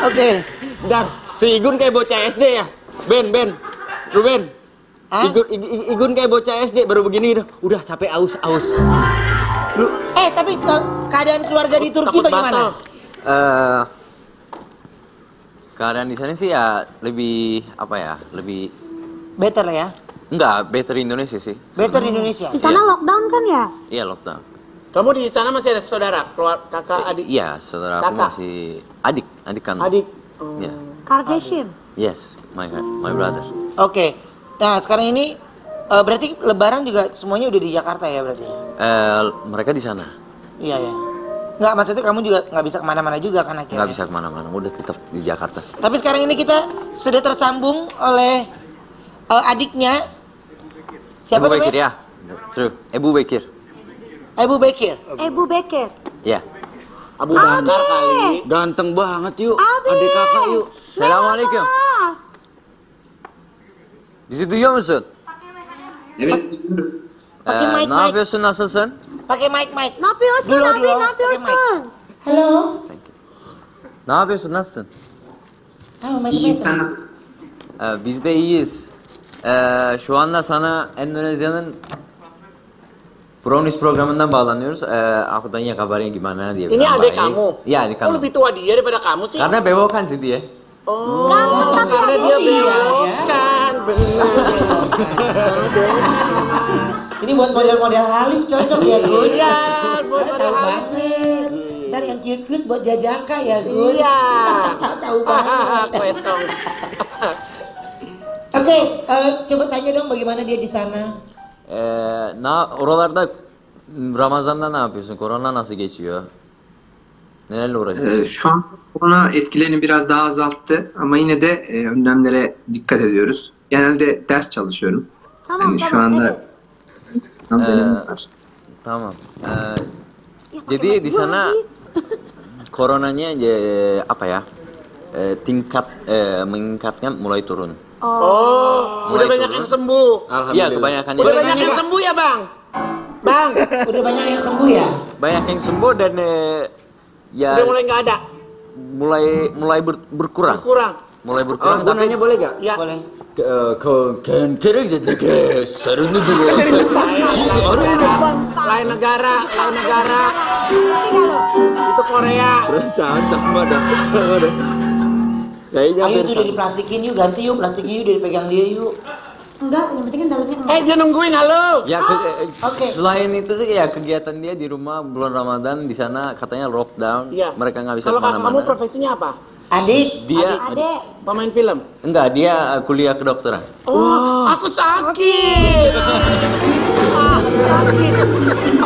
Oke. Bentar, si Igun kayak bocah SD ya? Ben. Igun kayak bocah SD baru begini udah capek aus. Lu, tapi keadaan keluarga di Turki bagaimana? Keadaan di sana sih ya lebih Better lah ya. enggak, better Indonesia sih. Better Indonesia. Di sana lockdown kan ya? Iya, lockdown. Kamu di sana masih ada saudara, kakak, adik? Iya, saudara aku masih adik kan. Adik. Iya. Kardashian. Yes, my brother. Oke. Nah, sekarang ini berarti Lebaran juga semuanya udah di Jakarta ya berarti? Mereka di sana. Iya. Nggak, maksudnya kamu juga nggak bisa kemana-mana juga kan akhirnya? Nggak bisa kemana-mana, udah tetap di Jakarta. Tapi sekarang ini kita sudah tersambung oleh adiknya. Siapa Ebu namanya? Bekir ya? True. Ebu Bekir. Ebu Bekir. Ebu Bekir. Ya. Abu Bakar kali. Ganteng banget yuk. Abi. Adik kakak yuk. Assalamualaikum. Bizi duyuyor musun? Evet. Pakai mic. Ne yapıyorsun, nasılsın? Pakai mic. Ne yapıyorsun Dulu, abi? dulu. Ne yapıyorsun? Halo. Ne yapıyorsun, nasılsın? İyiyim sen nasıl? Biz de iyiyiz. Şu anda sana Endonezya'nın Brownies programından bağlanıyoruz. Aku tanya kabarnya gimana dia. Ini bilang adik baik. kamu? Iya, adik Kok kamu. lebih tua dia daripada kamu sih? Karena bewokan sih dia. Oh, karena dia bewokan. Ini buat model-model Halif cocok ya, Gun? Iya, buat model Tahu Halif banget. Ntar yang cute-cute buat jajaka ya, Gun? Iya. Tahu banget. Kuetong. Oke, coba tanya dong bagaimana dia di sana. Oralarda Ramazan'da ne yapıyorsun? Korona nasıl geçiyor? Nelerle uğraşıyorsun? Şu an korona etkilerini biraz daha azalttı ama yine de önlemlere dikkat ediyoruz. Genelde ders çalışıyorum. Tamam, Şu tamam, anda evet. dönemim var. Tamam. Jadi di sana coronanya tingkat meningkatnya mulai turun. Oh, udah banyak yang sembuh. Iya, kebanyakan. Udah banyak yang sembuh ya, Bang? Bang, Udah banyak yang sembuh ya? banyak yang sembuh dan ya udah mulai nggak ada. mulai berkurang. Mulai berkurang. Gue nanya boleh gak? Ya. Boleh. Keren jadi seru nih dulu. Lain negara. Itu Korea. Sama dah. Kayaknya Ayo tuh udah diplastikin yuk, ganti yuk plastiknya yuk, udah dipegang dia yuk. Enggak, yang penting kan dalamnya enggak. Dia nungguin, halo. Ya, Oke. selain itu sih ya kegiatan dia di rumah bulan Ramadan di sana katanya lockdown. Iya. Mereka nggak bisa Kalau kakak kamu kemana-mana. profesinya apa? Adik. Dia Adek. Pemain film. enggak, dia kuliah kedokteran. Oh, aku sakit. Sakit.